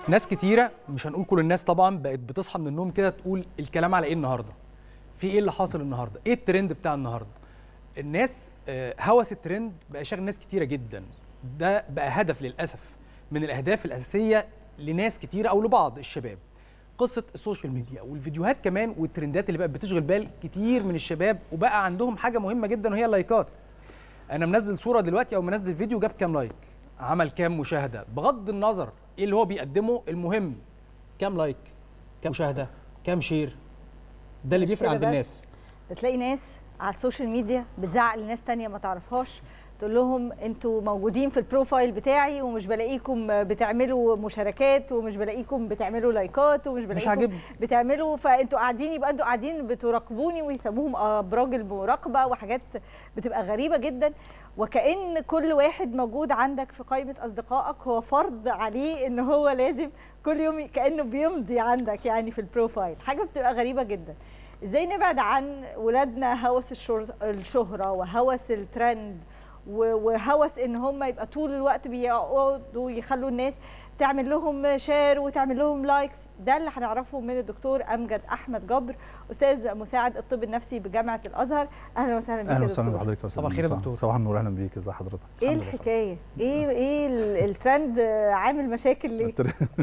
ناس كتيرة، مش هنقول كل الناس طبعا، بقت بتصحى من النوم كده تقول الكلام على ايه النهارده؟ في ايه اللي حاصل النهارده؟ ايه الترند بتاع النهارده؟ الناس هوس الترند بقى شاغل ناس كتيرة جدا. ده بقى هدف للأسف من الأهداف الأساسية لناس كتيرة أو لبعض الشباب. قصة السوشيال ميديا والفيديوهات كمان والترندات اللي بقت بتشغل بال كتير من الشباب، وبقى عندهم حاجة مهمة جدا وهي اللايكات. أنا منزل صورة دلوقتي أو منزل فيديو جاب كام لايك؟ عمل كام مشاهدة؟ بغض النظر ايه اللي هو بيقدمه، المهم كام لايك، كام مشاهده، كام شير. ده اللي بيفرق عند الناس. بتلاقي ناس على السوشيال ميديا بتزعق لناس تانية ما تعرفهاش، تقول لهم انتوا موجودين في البروفايل بتاعي ومش بلاقيكم بتعملوا مشاركات ومش بلاقيكم بتعملوا لايكات ومش بلاقيكم بتعملوا، فانتوا قاعدين، يبقى انتوا قاعدين بتراقبوني، ويسموهم ابراج المراقبه وحاجات بتبقى غريبه جدا. وكأن كل واحد موجود عندك في قائمه اصدقائك هو فرض عليه ان هو لازم كل يوم كأنه بيمضي عندك يعني في البروفايل. حاجه بتبقى غريبه جدا. ازاي نبعد عن ولادنا هوس الشهره وهوس الترند وهوس ان هم يبقى طول الوقت بيقعدوا يخلوا الناس تعمل لهم شير وتعمل لهم لايكس؟ ده اللي هنعرفه من الدكتور امجد احمد جبر، استاذ مساعد الطب النفسي بجامعه الازهر. اهلا وسهلا بك. اهلا وسهلا بحضرتك. صباح الخير يا دكتور. صباح النور، اهلا بيك. ازي حضرتك؟ ايه الحكايه؟ ايه الترند عامل مشاكل ليه؟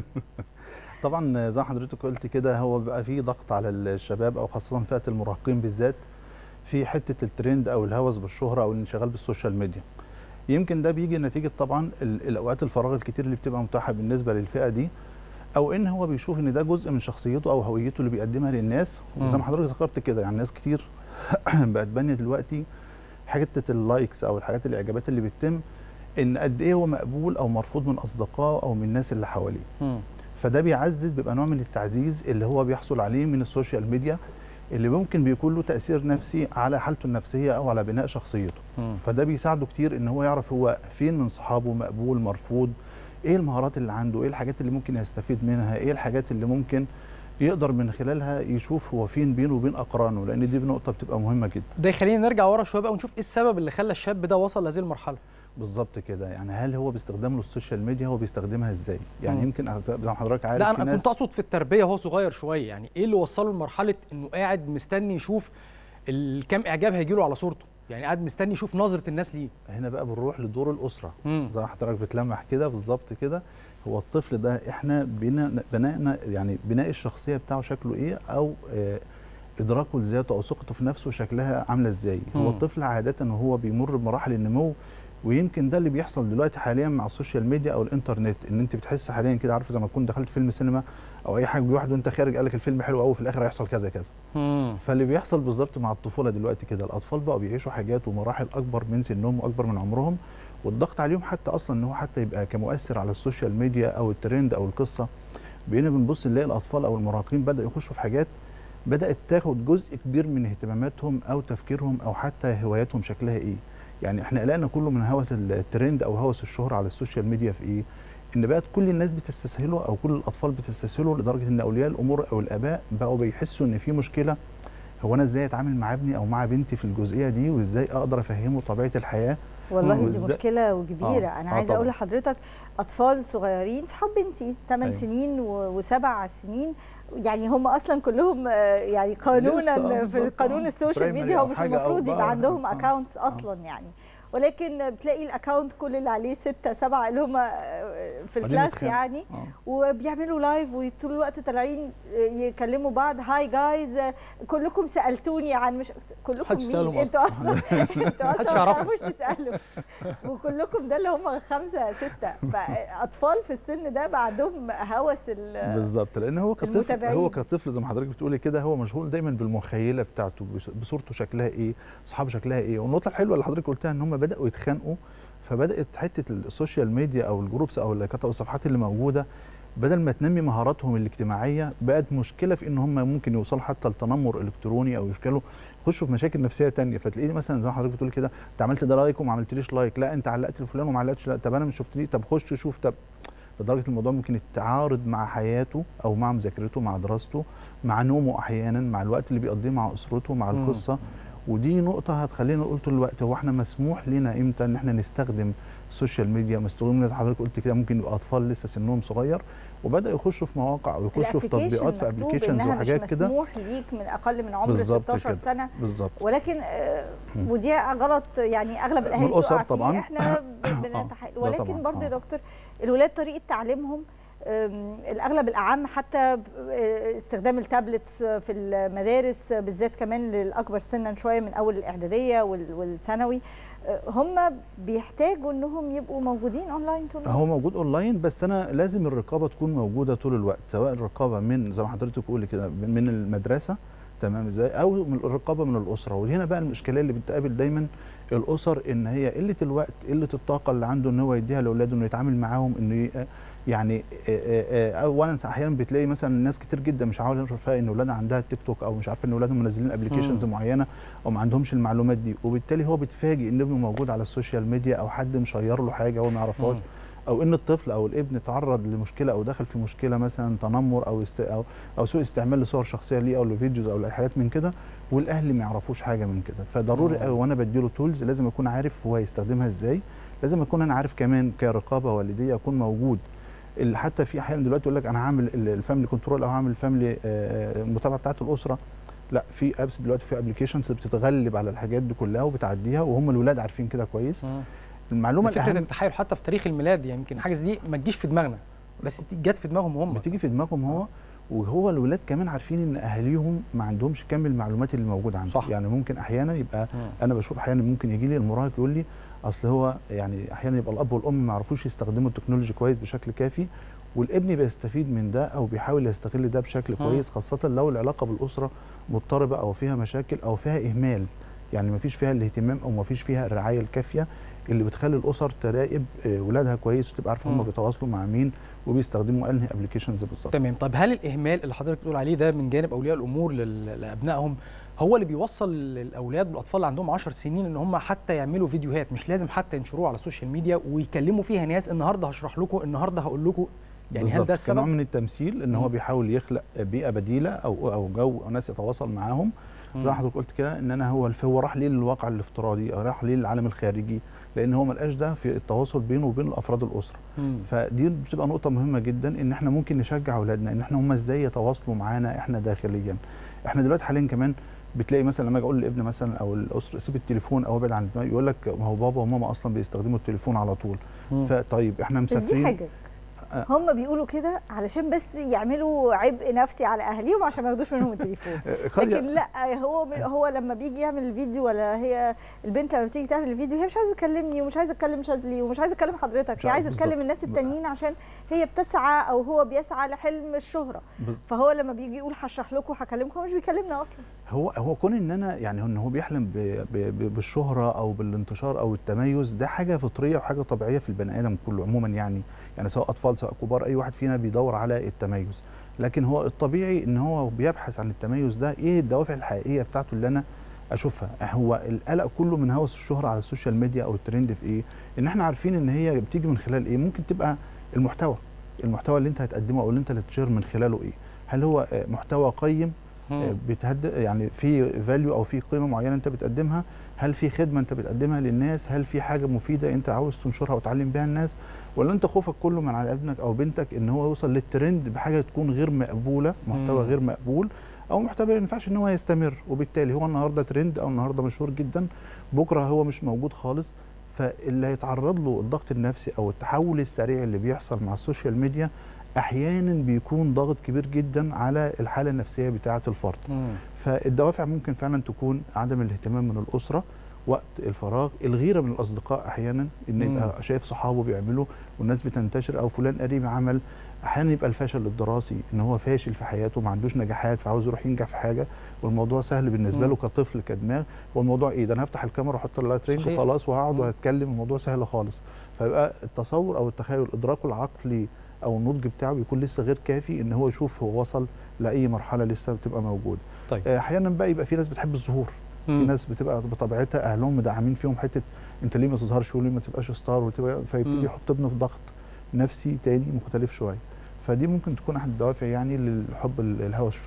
طبعا زي ما حضرتك قلت كده، هو بقى فيه ضغط على الشباب او خاصه فئه المراهقين بالذات في حته الترند او الهوس بالشهره او الانشغال بالسوشيال ميديا. يمكن ده بيجي نتيجه طبعا الاوقات الفراغ الكتير اللي بتبقى متاحه بالنسبه للفئه دي، او ان هو بيشوف ان ده جزء من شخصيته او هويته اللي بيقدمها للناس. وزي ما حضرتك ذكرت كده، يعني ناس كتير بقت بانيه دلوقتي حته اللايكس او الحاجات الاعجابات اللي بتتم، ان قد ايه هو مقبول او مرفوض من اصدقائه او من الناس اللي حواليه. فده بيعزز، بيبقى نوع من التعزيز اللي هو بيحصل عليه من السوشيال ميديا، اللي ممكن بيكون له تأثير نفسي على حالته النفسية أو على بناء شخصيته. فده بيساعده كتير إن هو يعرف هو فين من صحابه، مقبول، مرفوض، إيه المهارات اللي عنده، إيه الحاجات اللي ممكن يستفيد منها، إيه الحاجات اللي ممكن يقدر من خلالها يشوف هو فين بينه وبين أقرانه، لأن دي نقطة بتبقى مهمة جدا. ده يخلينا نرجع ورا شوية بقى ونشوف إيه السبب اللي خلى الشاب ده وصل لهذه المرحلة. بالظبط كده، يعني هل هو باستخدامه للسوشيال ميديا هو بيستخدمها ازاي؟ يعني يمكن زي ما حضرتك عارف، لا انا كنت اقصد في التربيه وهو صغير شويه، يعني ايه اللي وصله لمرحله انه قاعد مستني يشوف الكام اعجاب هيجي له على صورته، يعني قاعد مستني يشوف نظره الناس ليه. هنا بقى بنروح لدور الاسره. زي ما حضرتك بتلمح كده بالظبط كده، هو الطفل ده احنا بنائنا يعني بناء الشخصيه بتاعه شكله ايه، او ادراكه لذاته او ثقته في نفسه شكلها عامله ازاي. هو الطفل عاده وهو بيمر بمراحل النمو، ويمكن ده اللي بيحصل دلوقتي حاليا مع السوشيال ميديا او الانترنت، ان انت بتحس حاليا كده، عارفه زي ما تكون دخلت فيلم سينما او اي حاجه بواحد وانت خارج قال لك الفيلم حلو قوي، في الاخر هيحصل كذا كذا. فاللي بيحصل بالظبط مع الطفوله دلوقتي كده، الاطفال بقوا بيعيشوا حاجات ومراحل اكبر من سنهم واكبر من عمرهم، والضغط عليهم حتى اصلا ان هو حتى يبقى كمؤثر على السوشيال ميديا او الترند او القصه. بقينا بنبص نلاقي الاطفال او المراهقين بداوا يخشوا في حاجات بدات تاخد جزء كبير من اهتماماتهم او تفكيرهم او حتى هواياتهم شكلها ايه. يعني احنا قلقنا كله من هوس الترند او هوس الشهره على السوشيال ميديا في ايه؟ ان بقت كل الناس بتستسهله او كل الاطفال بتستسهله، لدرجه ان اولياء الامور او الاباء بقوا بيحسوا ان في مشكله. هو انا ازاي اتعامل مع ابني او مع بنتي في الجزئيه دي، وازاي اقدر افهمه طبيعه الحياه؟ والله دي مشكله كبيره. انا عايزه اقول لحضرتك، اطفال صغيرين صحاب بنتي 8 سنين و7 سنين، يعني هم اصلا كلهم يعني قانونا في قانون السوشيال ميديا هم مش المفروض يبقى عندهم اكاونتس اصلا يعني، ولكن بتلاقي الاكونت كل اللي عليه 6 7 اللي هم في الكلاس يعني، وبيعملوا لايف وطول الوقت طالعين يكلموا بعض. هاي جايز، كلكم سالتوني عن مش كلكم مين انتوا اصلا انتوا اصلا ما تعرفوش تسالوا، وكلكم ده اللي هم 5 6. فاطفال في السن ده بقى عندهم هوس بالظبط، لان هو كطفل، هو كطفل زي ما حضرتك بتقولي كده، هو مشغول دايما بالمخيله بتاعته، بصورته شكلها ايه، اصحابه شكلها ايه. والنقطه الحلوه اللي حضرتك قلتها ان هم بداوا يتخانقوا، فبدات حته السوشيال ميديا او الجروبس او اللايكات او الصفحات اللي موجوده، بدل ما تنمي مهاراتهم الاجتماعيه بقت مشكله في ان هم ممكن يوصلوا حتى لتنمر الكتروني او يخشوا في مشاكل نفسيه ثانيه. فتلاقيني مثلا زي ما حضرتك بتقول كده، انت عملت ده لايك وما عملتليش لايك، لا انت علقت لفلان وما علقتش، لا طب انا مش شفتني، طب خش شوف، طب لدرجه الموضوع ممكن يتعارض مع حياته او مع مذاكرته، مع دراسته، مع نومه احيانا، مع الوقت اللي بيقضيه مع اسرته، مع القصه. ودي نقطه هتخلينا نقول طول الوقت، هو احنا مسموح لنا امتى ان احنا نستخدم السوشيال ميديا، مستخدمين زي حضرتك قلت كده ممكن يبقى اطفال لسه سنهم صغير وبداوا يخشوا في مواقع او يخشوا في تطبيقات في ابلكيشنز وحاجات كده. مش مسموح ليك من اقل من عمر 16 سنه بالظبط. ولكن ودي غلط يعني اغلب الاهالي الاسر طبعا احنا بنتحايل. ولكن برضه يا دكتور الولاد طريقه تعليمهم الاغلب الاعم حتى استخدام التابلتس في المدارس بالذات كمان للاكبر سنا شويه من اول الاعداديه والثانوي، هم بيحتاجوا انهم يبقوا موجودين اونلاين طول الوقت. هو موجود اونلاين بس انا لازم الرقابه تكون موجوده طول الوقت، سواء الرقابه من زي ما حضرتك قولي كده من المدرسه تمام ازاي، او من الرقابه من الاسره. وهنا بقى المشكله اللي بتقابل دايما الاسر ان هي قله الوقت، قله الطاقه اللي عنده ان هو يديها لاولاده، انه يتعامل معاهم، انه يعني اولا احيانا بتلاقي مثلا ناس كتير جدا مش عارفه ان اولادها عندها تيك توك، او مش عارفه ان اولادهم منزلين ابلكيشنز معينه او ما عندهمش المعلومات دي، وبالتالي هو بيتفاجئ ان ابنه موجود على السوشيال ميديا او حد مشير له حاجه هو ما يعرفهاش، او ان الطفل او الابن تعرض لمشكله او دخل في مشكله مثلا تنمر او سوء استعمال لصور شخصيه ليه او لفيديوز او لحاجات من كده، والاهل ما يعرفوش حاجه من كده. فضروري قوي وانا بديله تولز لازم اكون عارف هو يستخدمها ازاي، لازم اكون انا عارف كمان كرقابه والديه اكون موجود. حتى في احيانا دلوقتي يقول لك انا هعمل الفاميلي كنترول او هعمل الفاميلي المتابعه بتاعه الاسره، لا في ابس دلوقتي، في ابلكيشنز بتتغلب على الحاجات دي كلها وبتعديها، وهم الولاد عارفين كده كويس. المعلومه فكره التحايل حتى في تاريخ الميلاد، يعني يمكن حاجه دي ما تجيش في دماغنا بس جت في دماغهم هم، بتيجي في دماغهم هو. وهو الولاد كمان عارفين ان اهاليهم ما عندهمش كم المعلومات اللي موجوده عندهم. صح. يعني ممكن احيانا يبقى انا بشوف احيانا ممكن يجي لي المراهق يقول لي اصل هو يعني احيانا يبقى الاب والام ما يعرفوش يستخدموا التكنولوجي كويس بشكل كافي، والابن بيستفيد من ده او بيحاول يستغل ده بشكل كويس، خاصه لو العلاقه بالاسره مضطربه او فيها مشاكل او فيها اهمال، يعني ما فيش فيها الاهتمام او ما فيش فيها الرعايه الكافيه اللي بتخلي الاسر تراقب ولادها كويس وتبقى عارفه هم بيتواصلوا مع مين وبيستخدموا انهي ابلكيشنز بالظبط. تمام. طب هل الاهمال اللي حضرتك بتقول عليه ده من جانب اولياء الامور لابنائهم هو اللي بيوصل الاولاد والاطفال اللي عندهم 10 سنين ان هم حتى يعملوا فيديوهات مش لازم حتى ينشروها على السوشيال ميديا ويكلموا فيها ناس، النهارده هشرح لكم، النهارده هقول لكم، يعني بالزبط. هل ده السبب؟ كنوع من التمثيل ان هو بيحاول يخلق بيئه بديله او جو او ناس يتواصل معاهم، زي ما حضرتك قلت كده ان انا هو راح ليه للواقع الافتراضي او راح ليه للعالم الخارجي، لان هو ما لقاش ده في التواصل بينه وبين افراد الاسره. فدي بتبقى نقطه مهمه جدا ان احنا ممكن نشجع اولادنا ان احنا هم ازاي يتواصلوا معانا احنا داخليا. احنا دلوقتي حاليا كمان بتلاقي مثلا لما اجي اقول للابن مثلا او الاسره سيب التليفون او ابعد عن، يقول لك ما هو بابا وماما اصلا بيستخدموا التليفون على طول. فطيب احنا مسافرين، بس دي حاجه هم بيقولوا كده علشان بس يعملوا عبء نفسي على اهاليهم عشان ما ياخدوش منهم التليفون. لكن لا، هو لما بيجي يعمل الفيديو ولا هي البنت لما بتيجي تعمل الفيديو هي مش عايزه تكلمني ومش عايزه اتكلم شاذلي ومش عايزه اتكلم حضرتك، هي عايزه تكلم الناس التانيين عشان هي بتسعى او هو بيسعى لحلم الشهره. فهو لما بيجي يقول هشرح لكم هكلمكم هو مش بيكلمنا اصلا. هو كون ان انا يعني ان هو بيحلم بالشهره او بالانتشار او التميز، ده حاجه فطريه وحاجه طبيعيه في البني ادم كله عموما، يعني سواء اطفال سواء كبار اي واحد فينا بيدور على التميز، لكن هو الطبيعي ان هو بيبحث عن التميز ده، ايه الدوافع الحقيقيه بتاعته اللي انا اشوفها. هو القلق كله من هوس الشهره على السوشيال ميديا او الترند في ايه؟ ان احنا عارفين ان هي بتيجي من خلال ايه؟ ممكن تبقى المحتوى اللي انت هتقدمه او اللي انت هتشير من خلاله ايه؟ هل هو محتوى قيم يعني في فاليو او في قيمه معينه انت بتقدمها؟ هل في خدمه انت بتقدمها للناس؟ هل في حاجه مفيده انت عاوز تنشرها وتعلم بيها الناس؟ ولا انت خوفك كله من على ابنك او بنتك ان هو يوصل للترند بحاجه تكون غير مقبوله، محتوى غير مقبول او محتوى ما ينفعش ان هو يستمر، وبالتالي هو النهارده ترند او النهارده مشهور جدا، بكره هو مش موجود خالص. فاللي هيتعرض له الضغط النفسي او التحول السريع اللي بيحصل مع السوشيال ميديا احيانا بيكون ضغط كبير جدا على الحاله النفسيه بتاعه الفرد. فالدوافع ممكن فعلا تكون عدم الاهتمام من الاسره، وقت الفراغ، الغيره من الاصدقاء احيانا، ان يبقى شايف صحابه بيعملوا والناس بتنتشر، او فلان قريب عمل. احيانا يبقى الفشل الدراسي، ان هو فاشل في حياته ما عندوش نجاحات فعاوز يروح ينجح في حاجه والموضوع سهل بالنسبه له كطفل كدماغ، والموضوع ايه ده انا هفتح الكاميرا واحط لها ترند وخلاص وهقعد وهتكلم، الموضوع سهل خالص. فيبقى التصور او التخيل ادراكه العقلي او النضج بتاعه بيكون لسه غير كافي ان هو يشوف هو وصل لاي مرحله لسه بتبقى موجوده. طيب. احيانا بقى يبقى في ناس بتحب الظهور، في ناس بتبقى بطبيعتها اهلهم مدعمين فيهم حته انت ليه ما تظهرش وليه ما تبقاش ستار، فيبتدي يحط ابنه في ضغط نفسي تاني مختلف شويه. فدي ممكن تكون احد الدوافع يعني للحب الهوس الشهره.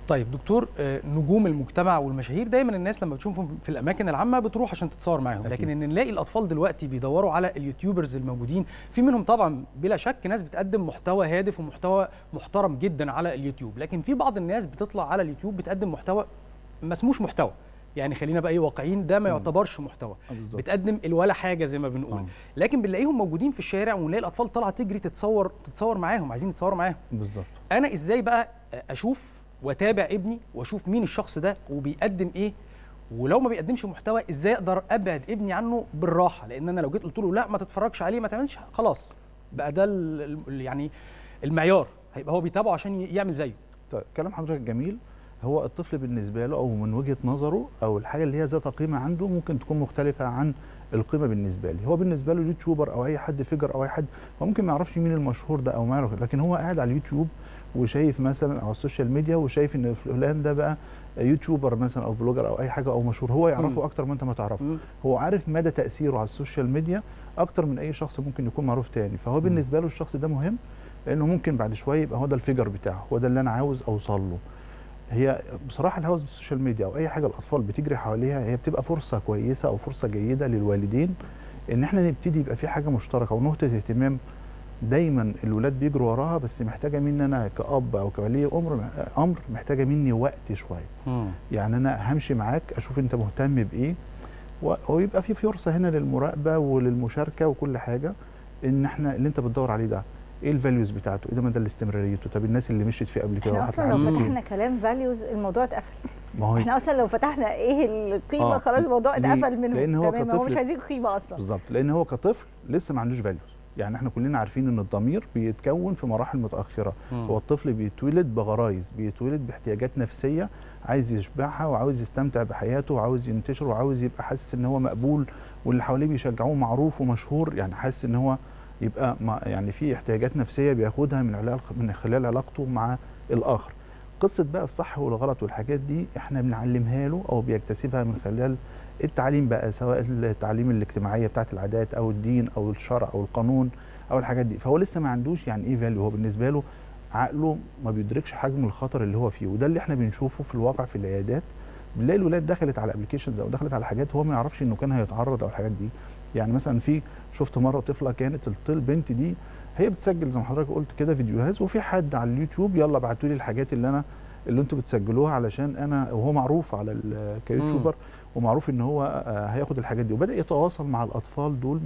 طيب دكتور، نجوم المجتمع والمشاهير دايما الناس لما بتشوفهم في الاماكن العامه بتروح عشان تتصور معاهم، لكن ان نلاقي الاطفال دلوقتي بيدوروا على اليوتيوبرز الموجودين، في منهم طبعا بلا شك ناس بتقدم محتوى هادف ومحتوى محترم جدا على اليوتيوب، لكن في بعض الناس بتطلع على اليوتيوب بتقدم محتوى ما اسموش محتوى، يعني خلينا بقى واقعيين، ده ما يعتبرش محتوى، بتقدم الولا حاجه زي ما بنقول، لكن بنلاقيهم موجودين في الشارع ونلاقي الاطفال طالعه تجري تتصور معاهم، عايزين يتصوروا معاهم. بالظبط. انا ازاي بقى اشوف واتابع ابني واشوف مين الشخص ده وبيقدم ايه، ولو ما بيقدمش محتوى ازاي اقدر ابعد ابني عنه بالراحه، لان انا لو جيت قلت له لا ما تتفرجش عليه ما تعملش، خلاص بقى ده يعني المعيار، هيبقى هو بيتابعه عشان يعمل زيه. طيب كلام حضرتك جميل. هو الطفل بالنسبه له او من وجهه نظره او الحاجه اللي هي ذات قيمه عنده ممكن تكون مختلفه عن القيمه بالنسبه لي. هو بالنسبه له يوتيوبر او اي حد فيجر او اي حد، هو ممكن ما يعرفش مين المشهور ده او ما يعرف، لكن هو قاعد على اليوتيوب وشايف مثلا على السوشيال ميديا وشايف ان فلان ده بقى يوتيوبر مثلا او بلوجر او اي حاجه او مشهور، هو يعرفه اكتر ما انت ما تعرفه. هو عارف مدى تاثيره على السوشيال ميديا اكتر من اي شخص ممكن يكون معروف تاني، فهو بالنسبه له الشخص ده مهم لانه ممكن بعد شويه يبقى هو ده الفيجر بتاعه، هو ده اللي انا عاوز اوصل له. هي بصراحه الهوس بالسوشيال ميديا او اي حاجه الاطفال بتجري حواليها هي بتبقى فرصه كويسه او فرصه جيده للوالدين ان احنا نبتدي يبقى في حاجه مشتركه ونقطه اهتمام دايما الولاد بيجروا وراها، بس محتاجه مني انا كأب او كولي امر محتاجه مني وقت شويه. يعني انا همشي معاك اشوف انت مهتم بايه، ويبقى في فرصه هنا للمراقبه وللمشاركه وكل حاجه، ان احنا اللي انت بتدور عليه ده ايه الفاليوز بتاعته، ايه ده مدى الاستمراريته، طب الناس اللي مشيت فيه قبل كده احنا اصلا لو فتحنا كلام فاليوز الموضوع اتقفل. احنا اصلا لو فتحنا ايه القيمه خلاص الموضوع اتقفل منه، لان هو تمام، هو مش عايزين قيمه اصلا. بالظبط، لان هو كطفل لسه ما عندوش فاليوز. يعني احنا كلنا عارفين ان الضمير بيتكون في مراحل متاخره. هو الطفل بيتولد بغرايز، بيتولد باحتياجات نفسيه عايز يشبعها وعاوز يستمتع بحياته وعاوز ينتشر وعاوز يبقى حاسس ان هو مقبول واللي حواليه بيشجعوه معروف ومشهور، يعني حاسس ان هو يبقى يعني في احتياجات نفسيه بياخدها من خلال علاقته مع الاخر. قصه بقى الصح والغلط والحاجات دي احنا بنعلمها له او بيكتسبها من خلال التعليم بقى، سواء التعليم الاجتماعيه بتاعت العادات او الدين او الشرع او القانون او الحاجات دي. فهو لسه ما عندوش يعني ايه فاليو، هو بالنسبه له عقله ما بيدركش حجم الخطر اللي هو فيه، وده اللي احنا بنشوفه في الواقع في العيادات. بنلاقي الولاد دخلت على ابلكيشنز او دخلت على حاجات هو ما يعرفش انه كان هيتعرض او الحاجات دي. يعني مثلا شفت مره طفله كانت البنت دي هي بتسجل زي ما حضرتك قلت كده فيديوهات، وفي حد على اليوتيوب يلا ابعتوا لي الحاجات اللي انتوا بتسجلوها علشان انا، وهو معروف على كيوتيوبر ومعروف ان هو هياخد الحاجات دي، وبدا يتواصل مع الاطفال دول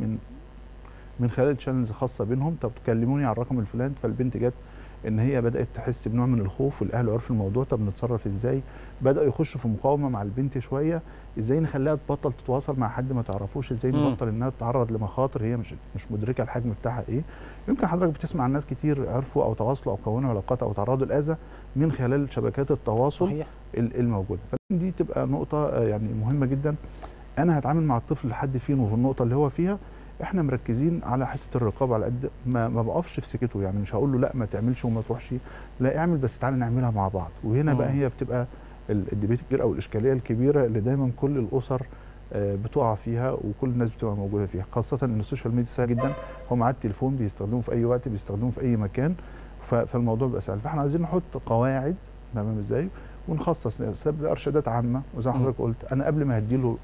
من خلال تشانلز خاصه بينهم. طب تكلموني على الرقم الفلاني، فالبنت جت ان هي بدات تحس بنوع من الخوف والاهل عرفوا الموضوع، طب نتصرف ازاي؟ بداوا يخشوا في مقاومه مع البنت شويه، ازاي نخليها تبطل تتواصل مع حد ما تعرفوش، ازاي نبطل انها تتعرض لمخاطر هي مش مدركه الحجم بتاعها ايه. يمكن حضرتك بتسمع ناس كتير عرفوا او تواصلوا او كونوا علاقات او تعرضوا لاذى من خلال شبكات التواصل صحيح. الموجوده. فدي تبقى نقطه يعني مهمه جدا. انا هتعامل مع الطفل لحد فين وفي النقطه اللي هو فيها احنا مركزين على حته الرقابه، على قد ما بقفش في سكته، يعني مش هقول له لا ما تعملش وما تروحش، لا اعمل بس تعالى نعملها مع بعض. وهنا بقى هي بتبقى الديبيت الكبير او الاشكاليه الكبيره اللي دايما كل الاسر بتقع فيها وكل الناس بتبقى موجوده فيها، خاصه ان السوشيال ميديا سهل جدا، هو معاه التليفون بيستخدمه في اي وقت، بيستخدمه في اي مكان، فالموضوع بيبقى سهل. فاحنا عايزين نحط قواعد تمام ازاي ونخصص ارشادات عامه، وزي ما حضرتك قلت انا قبل ما هديله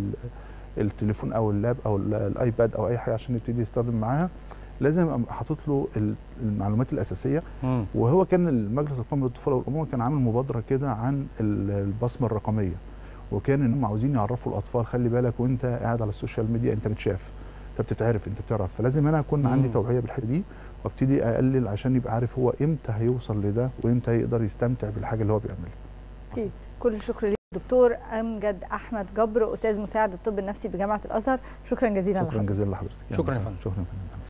التليفون او اللاب او الايباد او اي حاجه عشان يبتدي يستخدم معاها لازم ابقى حاطط له المعلومات الاساسيه. وهو كان المجلس القومي للطفوله والامومه كان عامل مبادره كده عن البصمه الرقميه، وكان انهم عاوزين يعرفوا الاطفال خلي بالك وانت قاعد على السوشيال ميديا انت متشاف، انت بتتعرف، انت بتعرف، فلازم انا اكون عندي توعيه بالحته دي وابتدي اقلل عشان يبقى عارف هو امتى هيوصل لده وامتى يقدر يستمتع بالحاجه اللي هو بيعملها. اكيد. كل الشكر ليك دكتور امجد احمد جبر، استاذ مساعد الطب النفسي بجامعه الازهر، شكرا جزيلا لحضرتك. شكرا جزيلا لحضرتك. شكرا يا فندم. شكرا يا فندم.